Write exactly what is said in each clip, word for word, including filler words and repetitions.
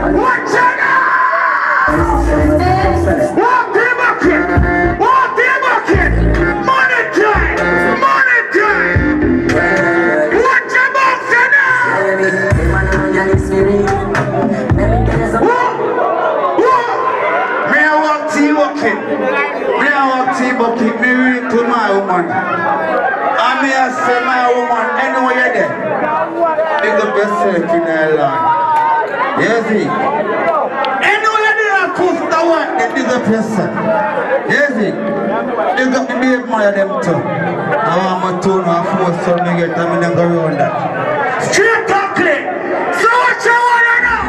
Watch out! Walk the bucket! Walk the bucket! Money time! Money time! Watch your box now! Me I walk tea bucket. Me I walk tea bucket. Me read to my woman. And me I say my woman, anywhere you're there. Big up yourself in our land. You see? Anywhere there are close to the one, they big up yourself. You see? Big up the baby mother them too. I want my two and a four son to get them in and go around that. Straight up clean. So what you want to know?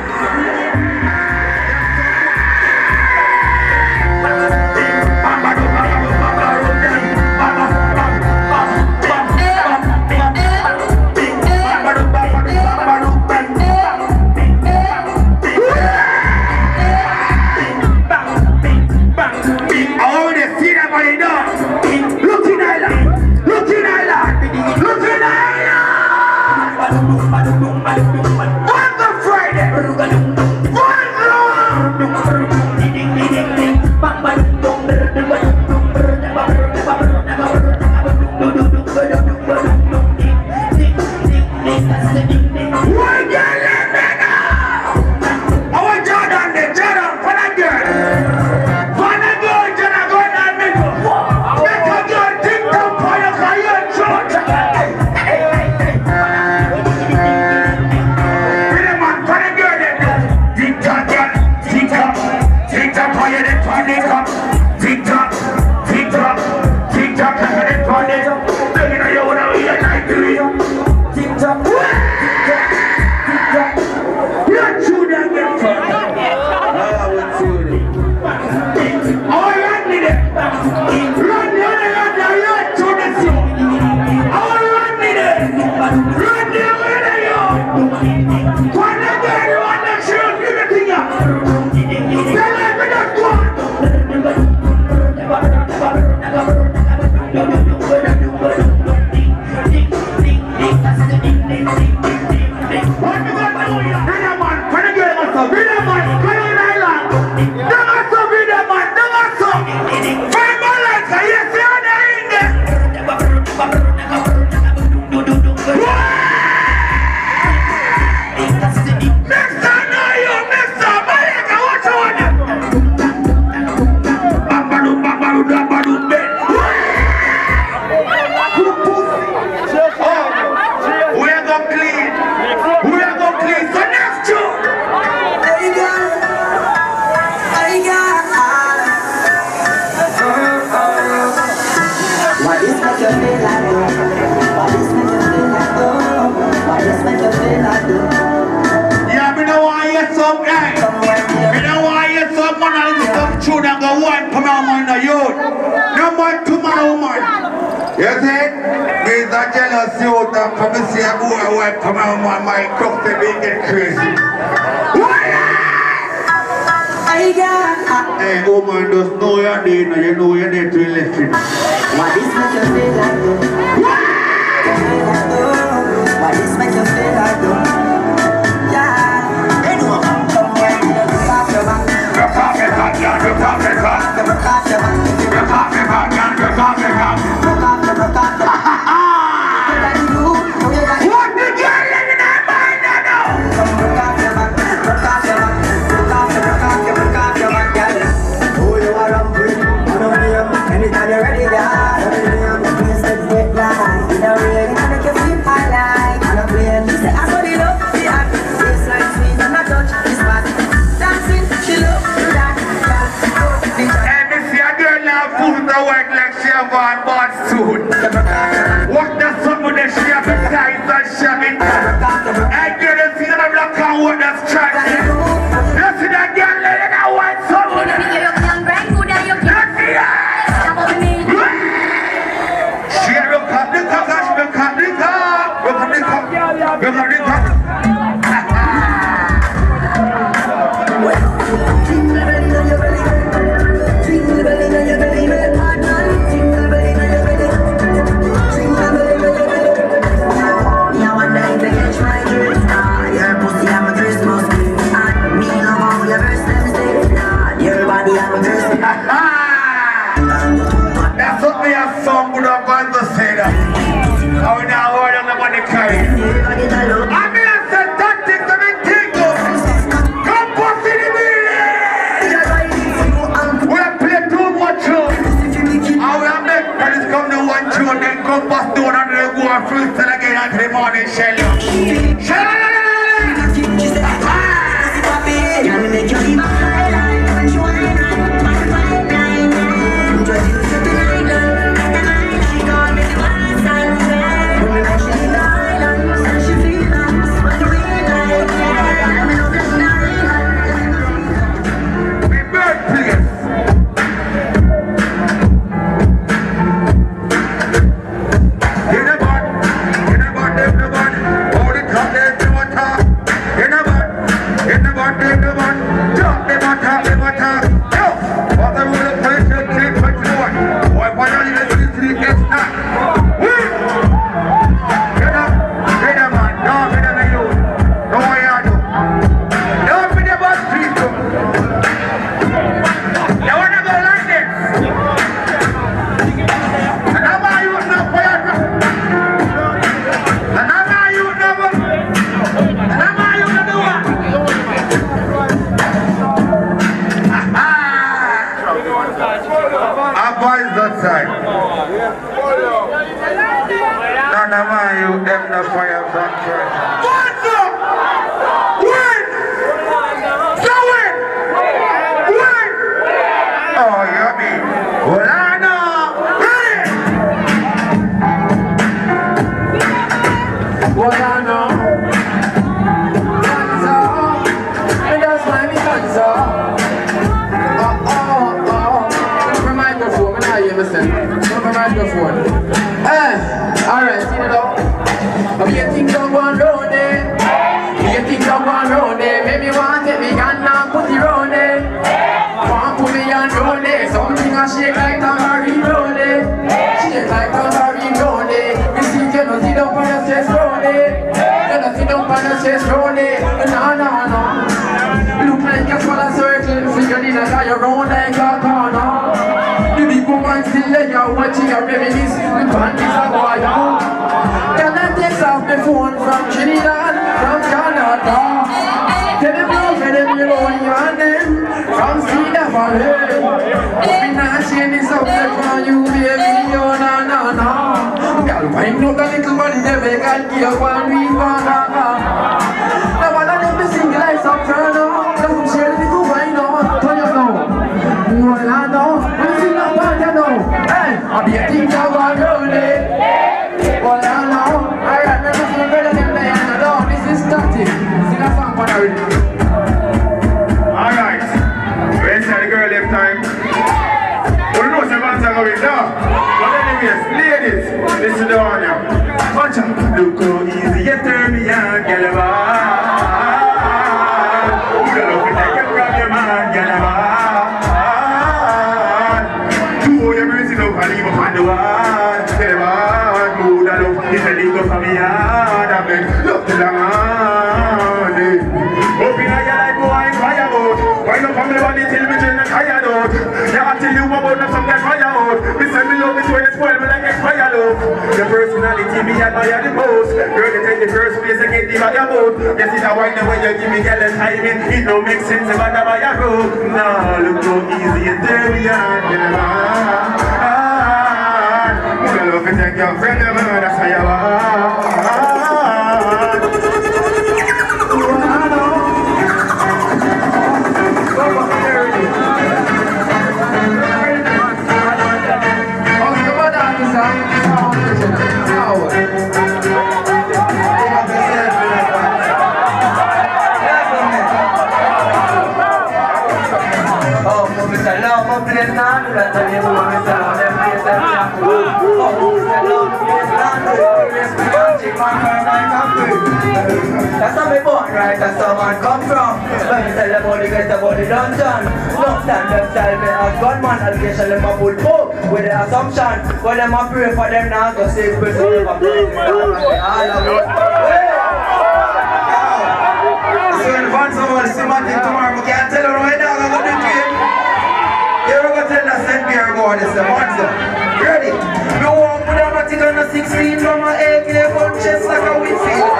You see? There's a jealous youth that come and see a boy wife come out my mind, cross the big get crazy. Hey, woman, just know your day now, you know your day to listen. Why this make you feel like though? Why this make you feel like though? Yeah. Anyone come here, you look off your back. Look off your back, yeah, look off your back. Look off your back. Look off your back, yeah, look off your back. Look off your back. What the girl living in mind now? Look off your back. Look off your back. Look off your back. Look off your back, girl. Who you are, I'm free. I don't need you. Anytime you're ready, girl. I don't need you. Please let's get blind. and they go and freestyle again until the morning shell. Shell! Look how easy you turn me on, girl. You don't look like you grab your man, girl. Do all your music up and leave up on the wall. Tell them all, mood and love is a link up from me heart. I beg, look to the morning. Up in a girl like boy, fire out. Wind up on me body till me turn tired out. Yeah, I tell you about some get fire out. Me say me love it when you spoil me like expire love. Your personality me admire the most. Girl, you take the first place and get the by your boat. Yes, it's a wine when you give me girl a timing. It don't make sense if I buy your road. Nah, look how easy and dirty and girl. Ah, girl, if you take your friend, that's how you are. That's how me born, right? That's how man come from. When me tell about the guys about the dungeon, don't stand them tell me as gunman. Allegation them a pull poke with the assumption. When them a pray for them now, go six person of a praise. All of it. So in advance of all the thing tomorrow, we can't tell her right now I'm going to do it. You're going to tell us that we are going to say, monster. Ready? No one put on a tick on a sixteen from my A K gun chest like a Whitfield.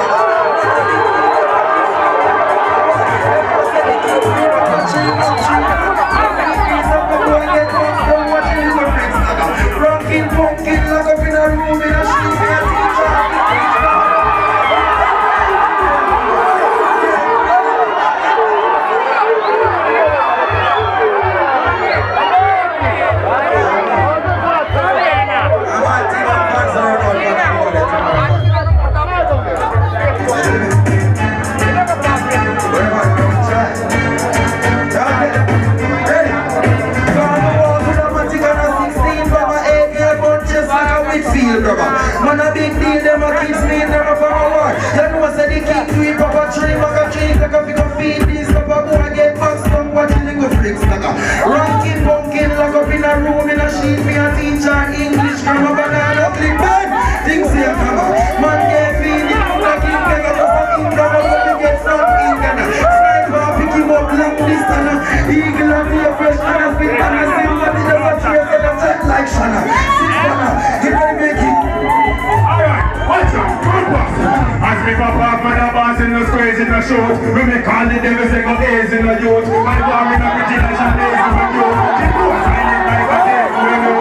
Rockin', funkin', lock up in a room in a sheet. me pop off, man, a boss in the squares in the shoot. When me call the devil, say go A's in the youth. Man, go in the pretty like Shanays in the youth. Keep going silent like a devil, you know.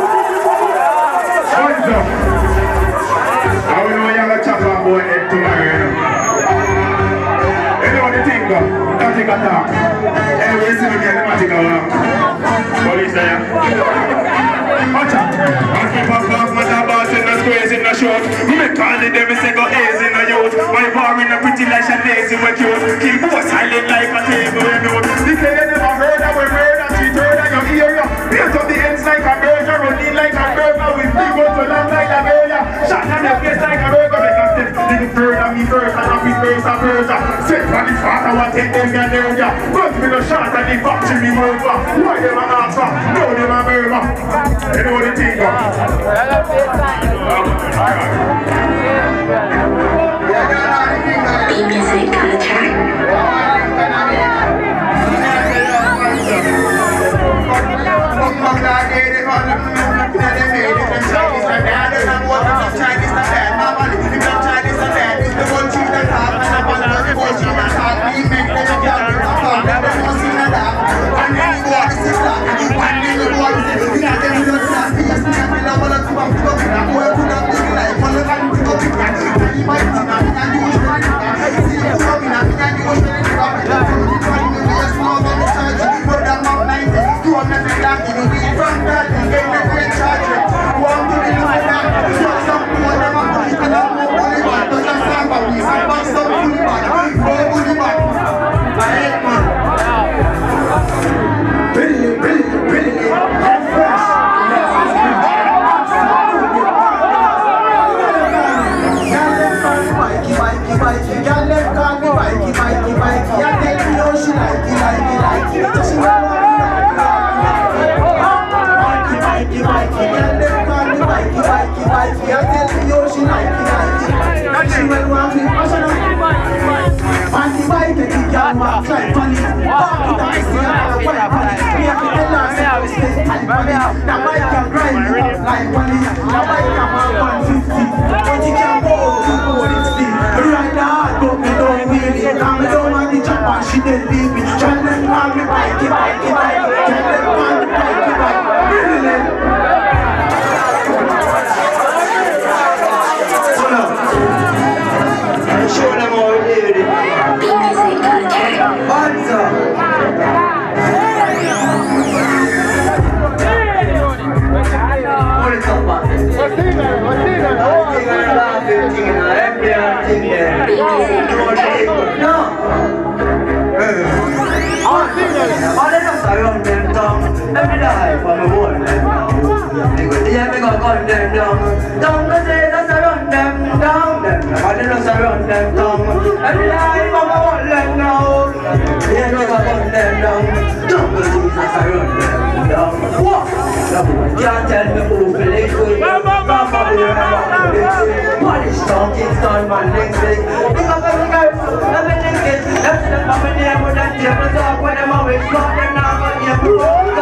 What's up? I will know you're gonna chop on board head tomorrow, you know. You know what you think, though? Don't think I talk. Anyway, you see me get the magic alarm. Police there. Watch out. As me pop off, man, a boss in the squares in the short. Me call the devil, say go A's in the youth. My bar in the pretty like Shanays in the cute. Keep go silent like a table, you know. They say they never heard that we murder, cheat murder, your area. Built up the ends like a burger, running like a burger. With big guns so long like a burger. Shot on the face like a burger. Make a step, little further, me first, and I'm with face a burger. Set for the fat, I want to take them and learn ya. Guns me no shot and the factory me murder. Why them a answer? No, them a murder. You know what they think of? B-Music Culture. She didn't leave me. Tell them call me bikey, bikey, bikey. Tell them call me bikey, bikey. Really? Hold up. I'll show them how we did it. B-Music Culture. What's up? What is up, man? What's in there? What's in there? What's in there? B-Music Culture. No. All the nuts around them down. Every day for me hold them down. They go see me go gun them down. Down the say nuts around them down. All the nuts around them down. Every day for me hold them down. They go gun them down. Down the say nuts around them down. What? Can't tell me who feel it good. Mama here and Polish town, Kingston, man next week. Pick up every girl, every naked. That's the family name with that table talk. When them always got them now, but yeah, bro.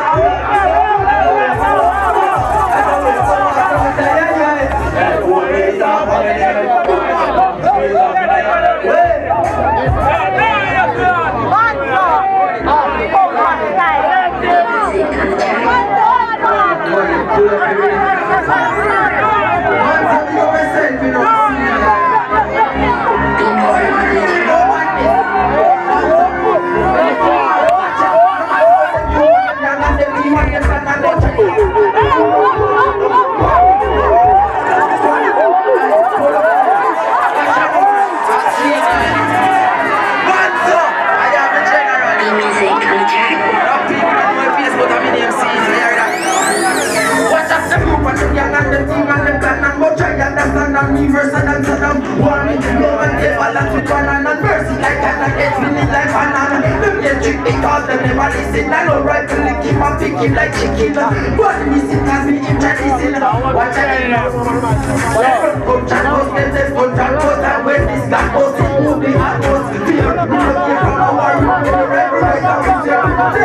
Him like chicken, but we sit as we introducing. Watch out, come chat us, get this one chat us, and when this got us, it will be hot us. Fear, we don't get from our room, in the river, right now, it's there.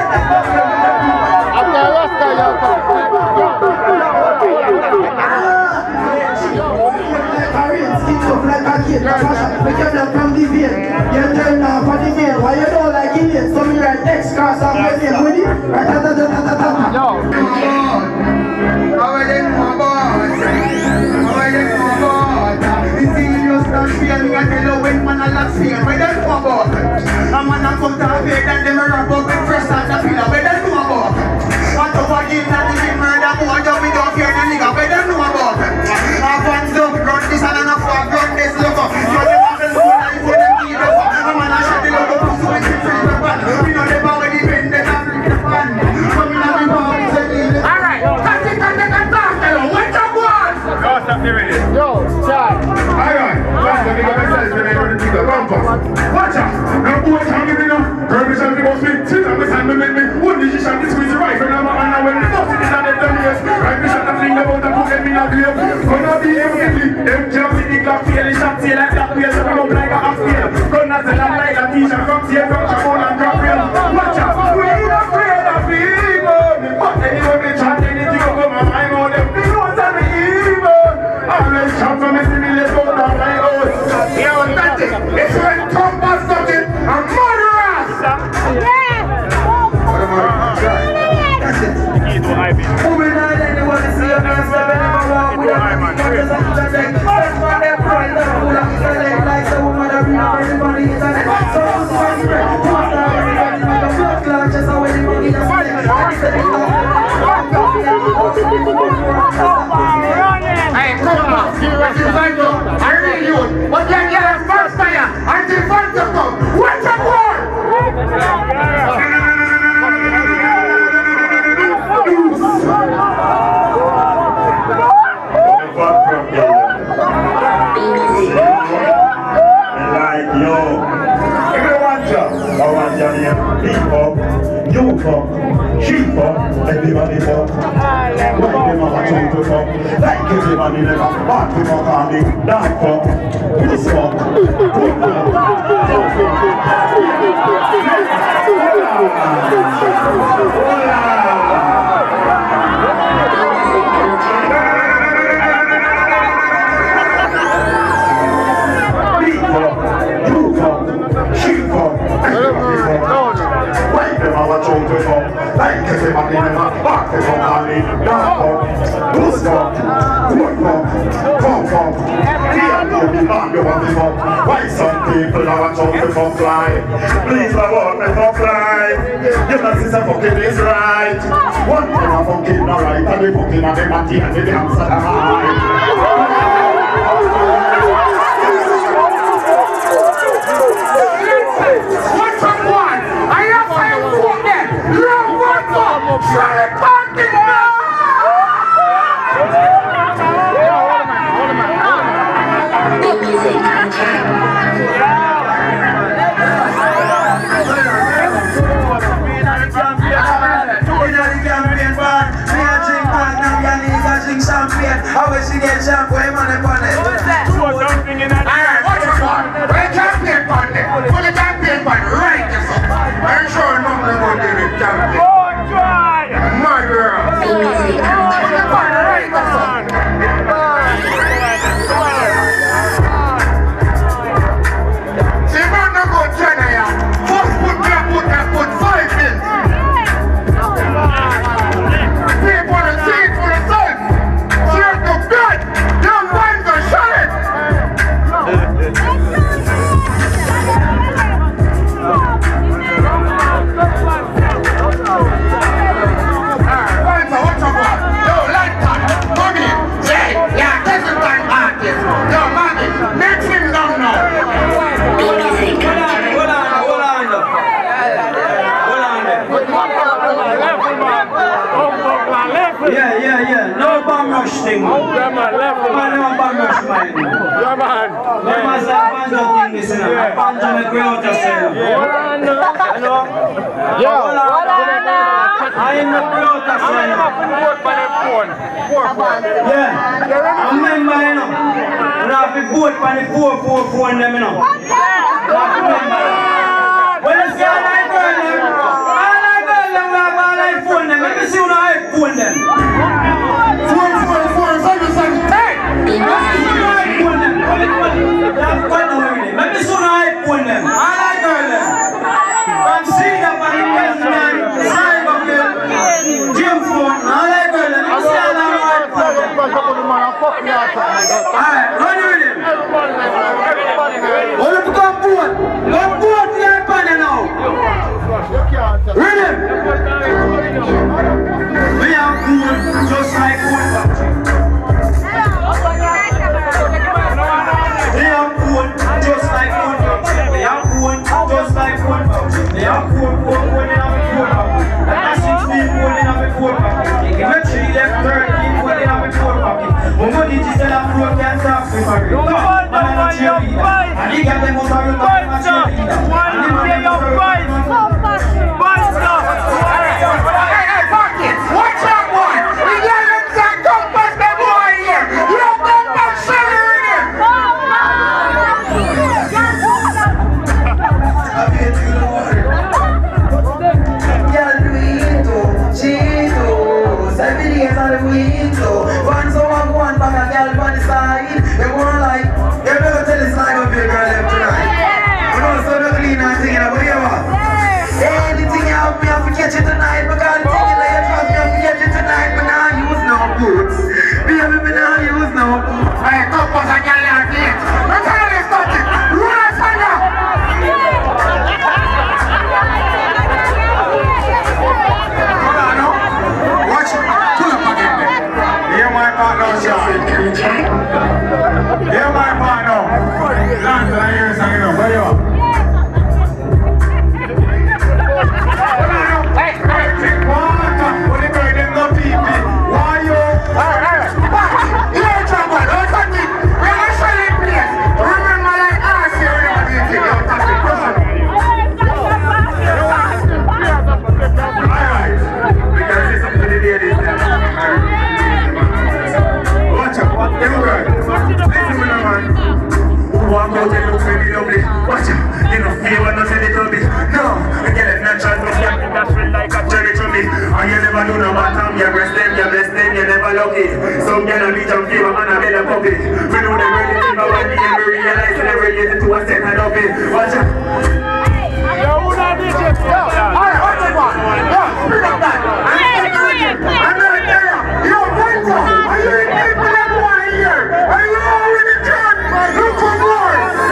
After Alaska, you're coming. kid, Natasha, we get them from the vein. You turn off for the vein. Why you don't like it? So me write X cross and my name with it. Right, ta ta ta ta ta ta. Yo. How are they more about? How are they more about? The serious not feeling I tell you when man a lot fear. Where they more about? A man a come to a bed and them a wrap up with fresh and the pillar. Where they more about? Want to forgive that the murder more job we don't fear the nigga. Where they know about? Half one dog run this and enough for run this look up. You never will go and you them need up. A man a shot the look up so we can free the pan. We know them already been there and free the pan. Come in and we power is a deal. Alright, cut it and take a talk hello. What's up one? Go stop the radio. Yo, Chad. Alright, that's the nigga myself when I run the nigga. Come fast. Watch out. Now boy can't give me no permission to go speak. Sit on the sand and make me. One decision to squeeze the rifle. And I'm when the boss is on the ten years. Right, we shot the thing about the book and me not grave. Gonna be immediately. Them jump in the clock tail. They shot tail like that way. So we up like a half tail. Gonna tell them like a t-shirt. From tail from Chapon and crop rail. Watch out. We ain't afraid of people. But anyway they chat anything up on my mind. All them big ones and the evil. Always chat for me to me let go down my house. Yeah, well that's it. It's when Trump has got it. And murderers. Yeah. That's it. Moving on anyone to see a man seven never walk with a man. That's why they're pride that fool up the leg like the woman that bring up everybody on the internet. So who's the one spread? Who's the everybody with the blood clot just how they bring it up. Hey, come on. If you find out, I read you. But you get a first fire until fun to come. What's the war? Like yo, everyone jump, I want you here. People, you come, she come, everybody come. Why them have a chunk to come? Like everybody never want to come on the dark come. This come, good come, don't like everybody never back to come on the dark come. Who's come? Good come. Come come. Here be the man you want to come. Why some people have a chance to come fly? Please my word me come fly. You know this a fucking is right. One thing a fucking not right and the fucking and the matty and the dance at the high. What's up one? I have five foot there. Love one more. Try it parking now. Big music contract. Champagne, how will she get champagne money on it? What's that? Alright, what's your one? Where's champagne on it? Put the champagne on right this up. I'm sure nothing will do with champagne. Oh, try! My girl. Big music contract. Put the pan right this up. See, man, no go China ya. First put me up, put that, put five in. See for the seat for the sun. Good! Young ones are shut it! Alright, what's up, what? Yo, Lifetime, come in. Say, yeah, this is my artist. Yo, mommy, make him down now. Big music contract. Hold on, hold on, hold on. Yeah, yeah, yeah. No bomb rush thing. Man, no bomb rush, man. Yeah, man. No man say banjo thing, listen. Banjo make way out of cell. Yo, hold on. I am not way out of cell. Yeah. Remember, you know. You have to vote for the four four four in them, you know. You have to remember. When you see all that girl, them, all that girl, them, we have all that phone them. Let me see you know how you phone them. Four, four, four, seven, seven, hey! Let me see you know how you phone them. And he got them out of your watch out, boy! We got them that come past the boy here! You don't come back sugar in here! I bet you the water. Girl, Luito, Cheeto, seven years on the window. One someone go on back a girl on the side. They want like, they never tell the side of your girl left tonight. You know, so the clean and thing, but you know, anything you have me, I forget you tonight. Because the thing that you trust me, I forget you tonight. But now I use no boots. Baby, me now use no boots. Hey, top us a girl like this. I'm telling you something. Run us on now. Hold on, no. Watch it. Pull up again there. Hear my partner, Sean. Hear my partner. Land the ears and you know, where you are? Watch out, you know, you want to say it to me. No, I get it natural, but you think that's real like a cherry to me. And you never do no bottom, you bless them, you bless them, you never lucky. Some girl be jump fever and a bella puppy. We know they really think about what they realize and they relate it to a set and up it. Watch out. Yo, who not D J? Yo, alright, what's that one? Yo, bring up that. I'm not there. Yo, Wenko, are you in there for that boy here? Are you all in the truck? Look for more.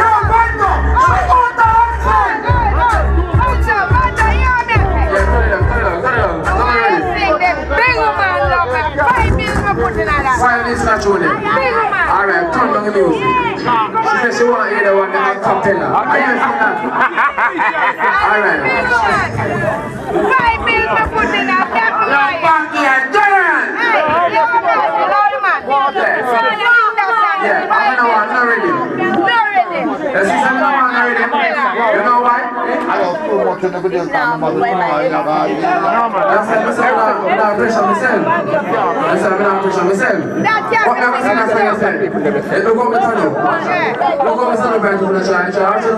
Fire this not Julie. Alright, turn down the music. She said she want to hear the one that has cappella. Are you hearing that? Alright. Five bills for putting up that fire. Back here, General! Hey, you're the Lord man. Yeah, I'm not ready. Not ready. Yes, she's not ready. You know why? I don't know what to do with this. I'm not ready. That's why I'm saying I'm not pressure myself. That's why I'm not pressure myself. What am I saying? That's why I'm saying. Look what I'm telling you. Look what I'm celebrating for the child.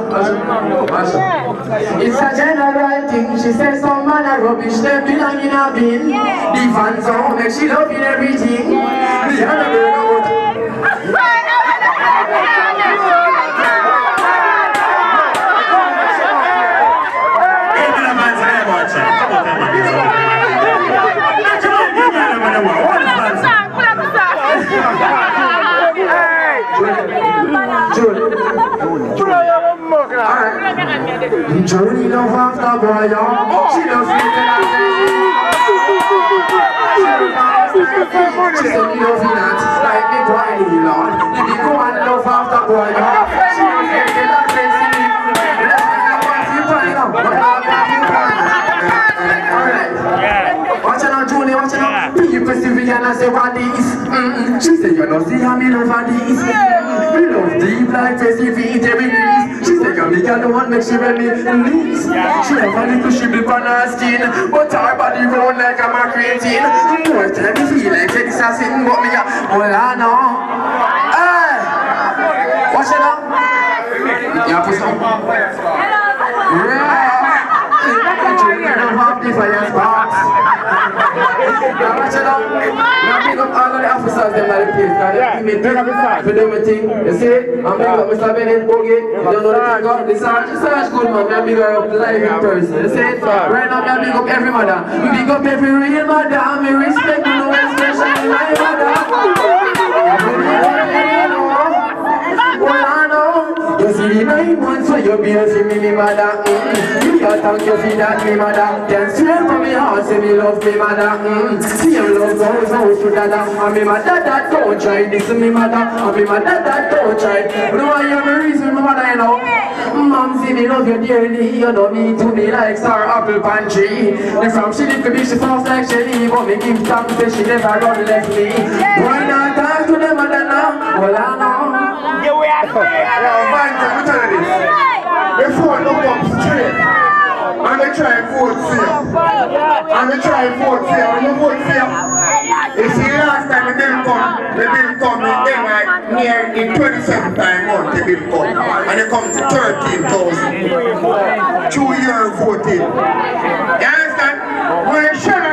It's a general thing. She says some man are rubbish. They belong in a bin. The fans are make she love in everything. The other girl about Johnny love after boy, she loves me till I she said me love me not, like me boy, Lord. If you go and love after boy, she loves me till I say see me. That's why I want you find out, but I want you find out. Alright. Watch out, Julie, watch out. People see and I say what this. Mm-mm. She said you don't see how me love her this. Me love deep like Pacific every piece. She said you make her the one make she read me release. She have a little shibby on her skin, but her body round like I'm a creatine. More time me feel like this assassin, but me a hold on now. Hey, watch it now. Yeah, push up. Yeah. Have the fire sparks. Now watch it out. Now pick up all of the officers them at the place. Now they give me thing for them a thing. You see? I'm big up Mister Bennett Bogie. You don't know the thing up. The Sarge, the Sarge good man. I'm big up the live in person. You see? Right now I'm big up every mother. We big up every real mother. Me respect you know especially my mother. You see the nine months for your beer for me, me mother. Mm-hmm. You got thank you for that, me mother. Then straight from me heart, say me love me mother. Mm-hmm. See your love goes out to dada. And me mother that don't try this, me mother. And me mother that don't try. But why you have a reason, me mother, you know? Mom see me love you dearly. You know me to me like star apple pan tree. And from she live to be she sounds like Shelly. But me give thanks that she never run left me. Why not talk to the mother now? Well I know. we try vote for you. When you vote for you, you see last time the bill come, the bill come in then like near in twenty-seven time month the bill come. And it come to thirteen thousand. Two year voting. You understand? When you